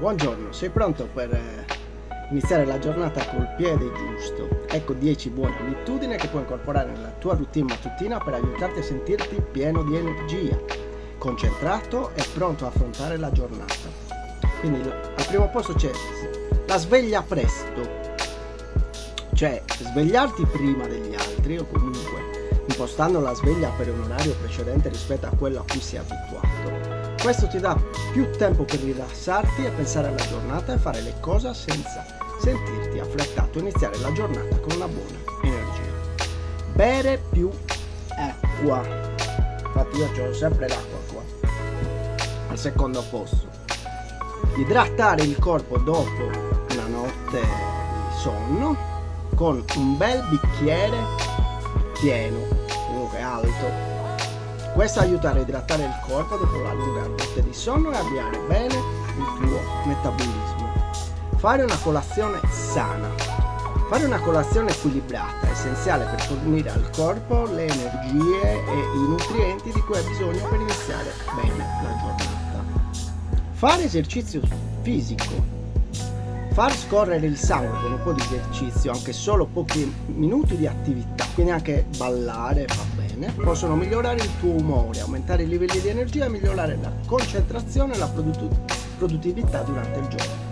Buongiorno, sei pronto per iniziare la giornata col piede giusto? Ecco 10 buone abitudini che puoi incorporare nella tua routine mattutina per aiutarti a sentirti pieno di energia, concentrato e pronto a affrontare la giornata. Quindi al primo posto c'è la sveglia presto, cioè svegliarti prima degli altri o comunque impostando la sveglia per un orario precedente rispetto a quello a cui sei abituato. Questo ti dà più tempo per rilassarti e pensare alla giornata e fare le cose senza sentirti affrettato e iniziare la giornata con una buona energia. Bere più acqua. Infatti io ho sempre l'acqua qua. Al secondo posto. Idratare il corpo dopo una notte di sonno con un bel bicchiere pieno, comunque alto. Questo aiuta a idratare il corpo dopo la lunga notte di sonno e avviare bene il tuo metabolismo. Fare una colazione sana. Fare una colazione equilibrata è essenziale per fornire al corpo le energie e i nutrienti di cui ha bisogno per iniziare bene la giornata. Fare esercizio fisico. Far scorrere il sangue con un po' di esercizio, anche solo pochi minuti di attività, quindi anche ballare fa bene, possono migliorare il tuo umore, aumentare i livelli di energia e migliorare la concentrazione e la produttività durante il giorno.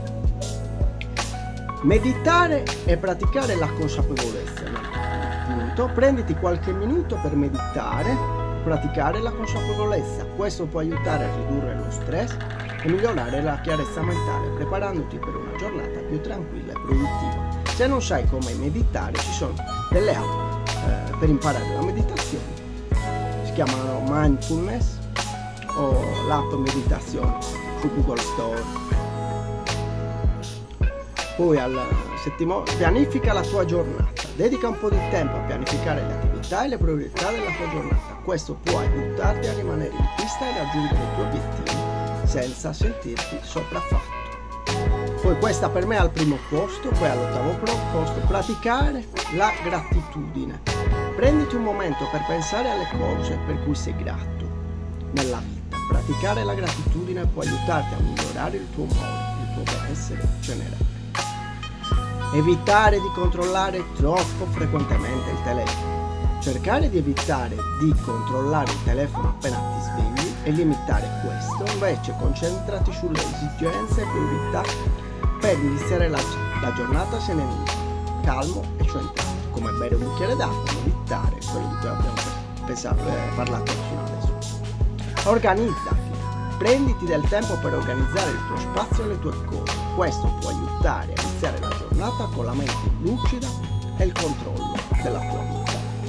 Meditare e praticare la consapevolezza. Appunto, prenditi qualche minuto per meditare, praticare la consapevolezza. Questo può aiutare a ridurre lo stress e migliorare la chiarezza mentale, preparandoti per una giornata più tranquilla e produttiva. Se non sai come meditare, ci sono delle app per imparare la meditazione. Si chiamano Mindfulness o l'app meditazione su Google Store. Poi pianifica la tua giornata. Dedica un po' di tempo a pianificare le attività e le priorità della tua giornata. Questo può aiutarti a rimanere in pista e raggiungere i tuoi obiettivi senza sentirti sopraffatto. Poi questa per me è al primo posto, poi all'ottavo posto, praticare la gratitudine. Prenditi un momento per pensare alle cose per cui sei grato nella vita. Praticare la gratitudine può aiutarti a migliorare il tuo umore, il tuo benessere generale. Evitare di controllare troppo frequentemente il telefono. Cercare di evitare di controllare il telefono appena ti svegli e limitare questo, invece concentrati sulle esigenze e priorità per iniziare la giornata sereno, calmo e centrato, come bere un bicchiere d'acqua, meditare, quello di cui abbiamo parlato fino adesso. Organizzati, prenditi del tempo per organizzare il tuo spazio e le tue cose, questo può aiutare a iniziare la giornata con la mente lucida e il controllo della tua vita.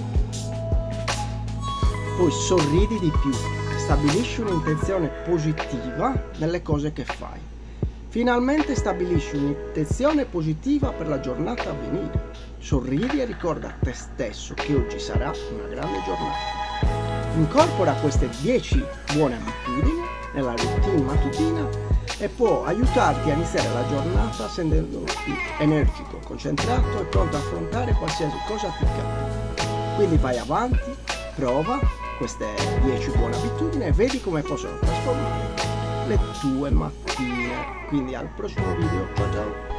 Poi sorridi di più, stabilisci un'intenzione positiva nelle cose che fai. Finalmente stabilisci un'intenzione positiva per la giornata a venire. Sorridi e ricorda a te stesso che oggi sarà una grande giornata. Incorpora queste 10 buone abitudini nella routine mattutina e può aiutarti a iniziare la giornata sentendoti energico, concentrato e pronto a affrontare qualsiasi cosa ti capita. Quindi vai avanti, prova queste 10 buone abitudini e vedi come possono trasformare le tue mattine. Quindi al prossimo video, ciao ciao!